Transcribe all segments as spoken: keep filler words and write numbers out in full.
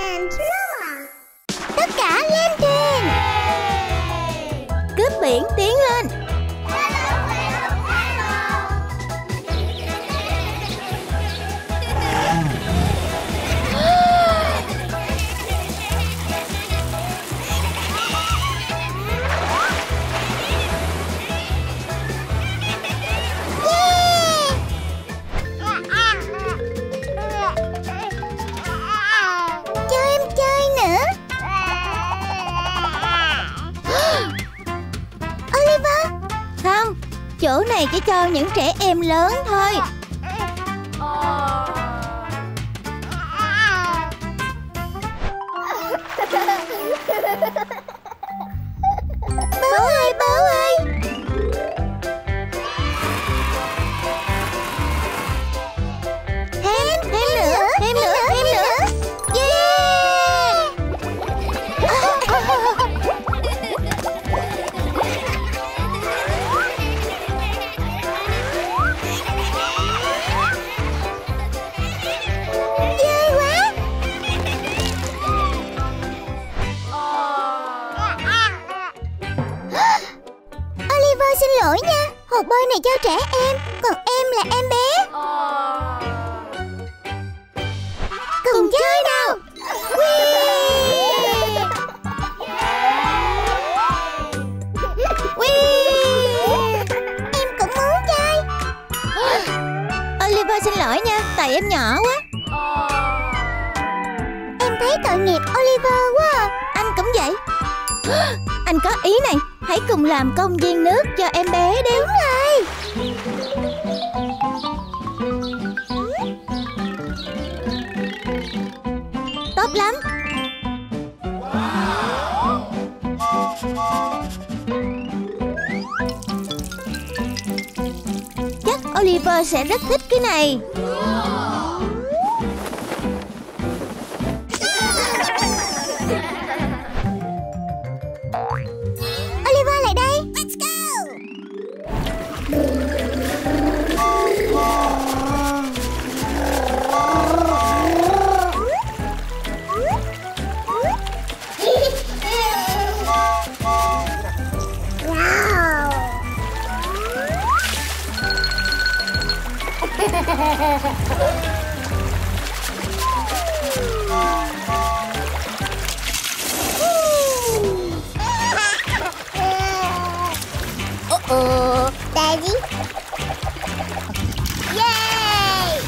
and Roma. Tất cả lên thuyền. Cướp biển tiến lên. Chỗ này chỉ cho những trẻ em lớn thôi. Bố ơi, bố ơi. Thêm, thêm nữa, thêm nữa, thêm nữa. Yeah. Xin lỗi nha, hồ bơi này cho trẻ em, còn em là em bé. Cùng chơi nào. Whee! Whee! Em cũng muốn chơi. Oliver xin lỗi nha, tại em nhỏ quá. Em thấy tội nghiệp Oliver quá à. Anh cũng vậy. Anh có ý này, hãy cùng làm công viên nước cho em bé đi. Đúng rồi. Tốt lắm. Chắc Oliver sẽ rất thích cái này. Oliver lại đây. Let's go. Wow. Uh-oh, Daddy. Yay!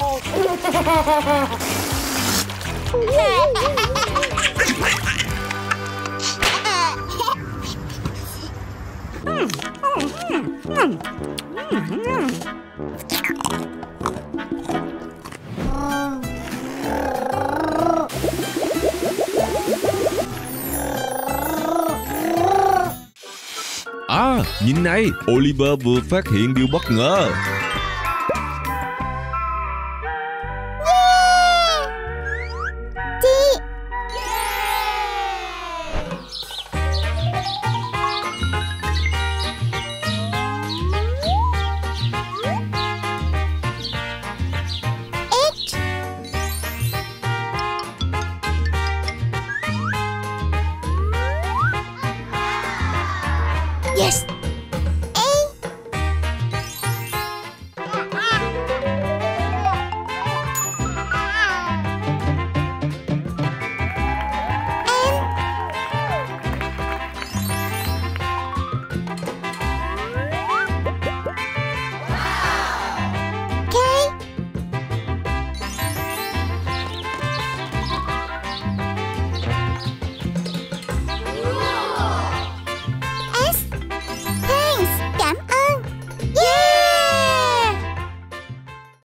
À, nhìn này, Oliver vừa phát hiện điều bất ngờ. Yes.